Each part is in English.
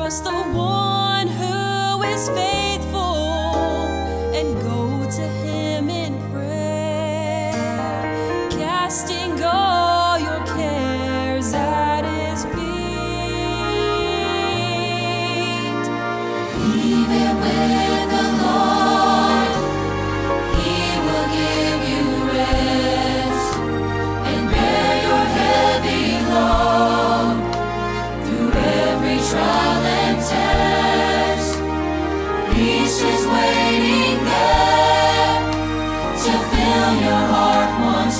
trust the one who is faithful and go to him in prayer, casting all your cares at his feet. Leave it with the Lord, he will give you rest, and bear your heavy load through every trial and test. Peace is waiting there to fill your heart once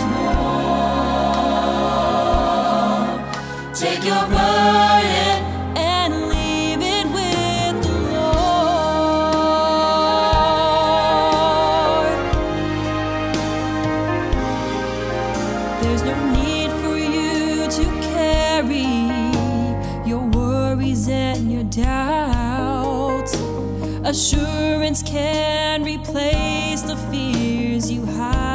more. Take your burden And leave it with the Lord. There's no need for you to carry your worries and your doubts. Assurance can replace the fears you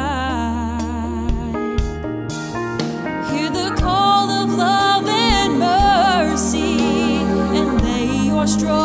hide. Hear the call of love and mercy, and lay your strong